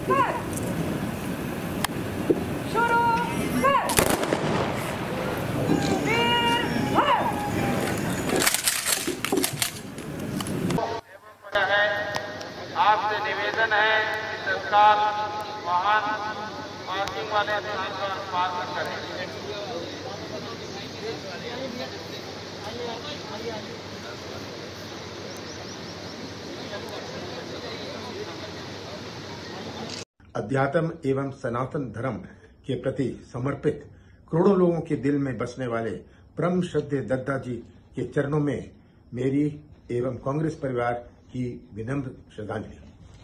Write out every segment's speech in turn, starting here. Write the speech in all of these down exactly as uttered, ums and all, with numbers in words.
कर शुरू कर वीर भर। है आपसे निवेदन है कि तत्काल वाहन पार्किंग वाले स्थान पर पार्क करें। अध्यात्म एवं सनातन धर्म के प्रति समर्पित करोड़ों लोगों के दिल में बसने वाले परम श्रद्धेय दद्दा जी के चरणों में मेरी एवं कांग्रेस परिवार की विनम्र श्रद्धांजलि।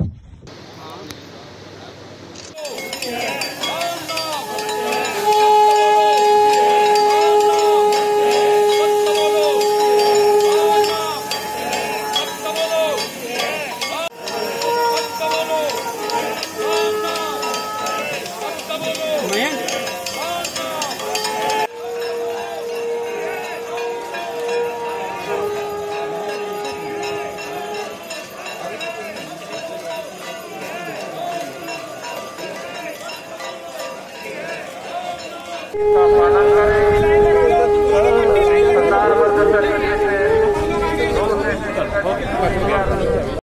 का पालन करें। प्रधानमंत्री तरीके से